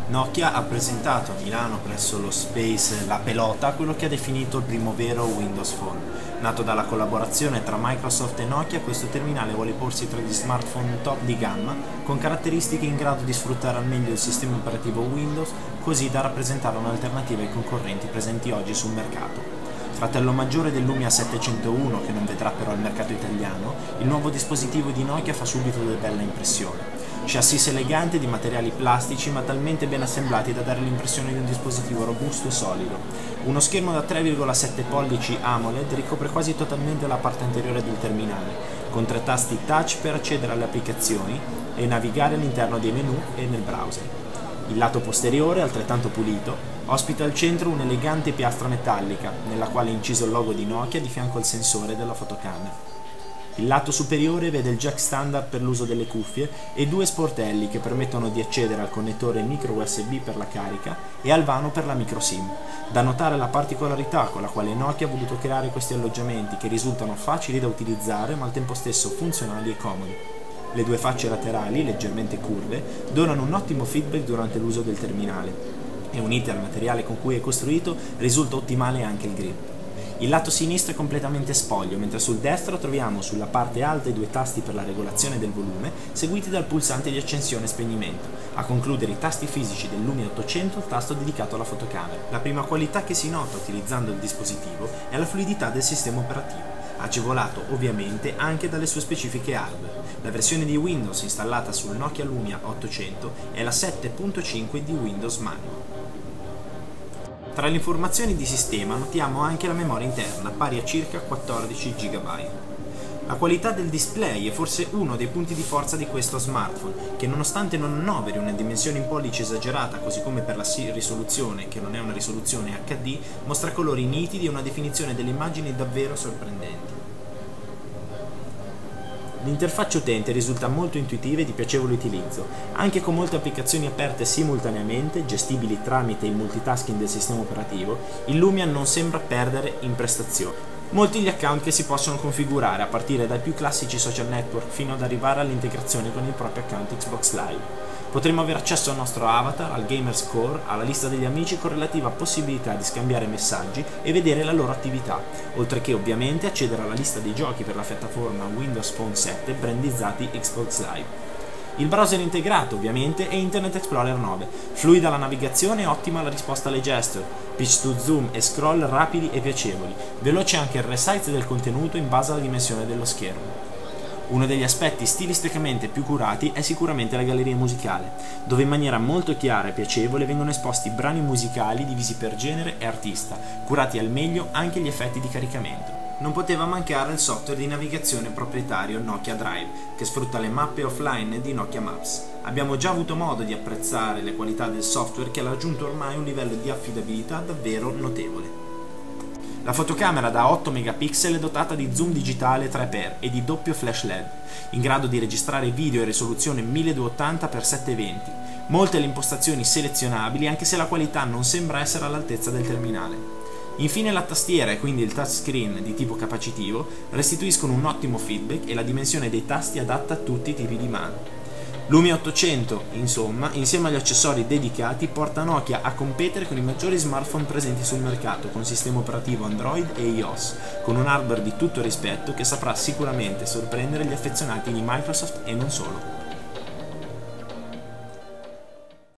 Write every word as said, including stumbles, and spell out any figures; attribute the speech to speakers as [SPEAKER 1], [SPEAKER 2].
[SPEAKER 1] Nokia ha presentato a Milano presso lo Space La Pelota quello che ha definito il primo vero Windows Phone. Nato dalla collaborazione tra Microsoft e Nokia, questo terminale vuole porsi tra gli smartphone top di gamma, con caratteristiche in grado di sfruttare al meglio il sistema operativo Windows, così da rappresentare un'alternativa ai concorrenti presenti oggi sul mercato. Fratello maggiore del Lumia settecentouno, che non vedrà però il mercato italiano, il nuovo dispositivo di Nokia fa subito delle belle impressioni. Chassis elegante di materiali plastici ma talmente ben assemblati da dare l'impressione di un dispositivo robusto e solido. Uno schermo da tre virgola sette pollici AMOLED ricopre quasi totalmente la parte anteriore del terminale, con tre tasti touch per accedere alle applicazioni e navigare all'interno dei menu e nel browser. Il lato posteriore, altrettanto pulito, ospita al centro un'elegante piastra metallica, nella quale è inciso il logo di Nokia di fianco al sensore della fotocamera. Il lato superiore vede il jack standard per l'uso delle cuffie e due sportelli che permettono di accedere al connettore micro U S B per la carica e al vano per la micro SIM. Da notare la particolarità con la quale Nokia ha voluto creare questi alloggiamenti che risultano facili da utilizzare ma al tempo stesso funzionali e comodi. Le due facce laterali, leggermente curve, donano un ottimo feedback durante l'uso del terminale e unite al materiale con cui è costruito risulta ottimale anche il grip. Il lato sinistro è completamente spoglio, mentre sul destro troviamo sulla parte alta i due tasti per la regolazione del volume, seguiti dal pulsante di accensione e spegnimento. A concludere i tasti fisici del Lumia ottocento, il tasto dedicato alla fotocamera. La prima qualità che si nota utilizzando il dispositivo è la fluidità del sistema operativo, agevolato ovviamente anche dalle sue specifiche hardware. La versione di Windows installata sul Nokia Lumia ottocento è la sette punto cinque di Windows Manual. Tra le informazioni di sistema notiamo anche la memoria interna, pari a circa quattordici giga. La qualità del display è forse uno dei punti di forza di questo smartphone, che nonostante non annoveri una dimensione in pollice esagerata, così come per la risoluzione, che non è una risoluzione H D, mostra colori nitidi e una definizione delle immagini davvero sorprendenti. L'interfaccia utente risulta molto intuitiva e di piacevole utilizzo, anche con molte applicazioni aperte simultaneamente, gestibili tramite il multitasking del sistema operativo. Il Lumia non sembra perdere in prestazioni. Molti gli account che si possono configurare, a partire dai più classici social network fino ad arrivare all'integrazione con il proprio account Xbox Live. Potremo avere accesso al nostro avatar, al gamer score, alla lista degli amici con relativa possibilità di scambiare messaggi e vedere la loro attività, oltre che ovviamente accedere alla lista dei giochi per la piattaforma Windows Phone sette brandizzati Xbox Live. Il browser integrato ovviamente è Internet Explorer nove, fluida la navigazione e ottima la risposta alle gesture, pitch to zoom e scroll rapidi e piacevoli, veloce anche il resize del contenuto in base alla dimensione dello schermo. Uno degli aspetti stilisticamente più curati è sicuramente la galleria musicale, dove in maniera molto chiara e piacevole vengono esposti brani musicali divisi per genere e artista, curati al meglio anche gli effetti di caricamento. Non poteva mancare il software di navigazione proprietario Nokia Drive, che sfrutta le mappe offline di Nokia Maps. Abbiamo già avuto modo di apprezzare le qualità del software, che ha raggiunto ormai un livello di affidabilità davvero notevole. La fotocamera da otto megapixel è dotata di zoom digitale tre x e di doppio flash L E D, in grado di registrare video in risoluzione milleduecentottanta per settecentoventi. Molte le impostazioni selezionabili, anche se la qualità non sembra essere all'altezza del terminale. Infine la tastiera e quindi il touchscreen di tipo capacitivo restituiscono un ottimo feedback e la dimensione dei tasti adatta a tutti i tipi di mano. Lumia ottocento, insomma, insieme agli accessori dedicati, porta Nokia a competere con i maggiori smartphone presenti sul mercato con sistema operativo Android e iOS, con un hardware di tutto rispetto che saprà sicuramente sorprendere gli affezionati di Microsoft e non solo.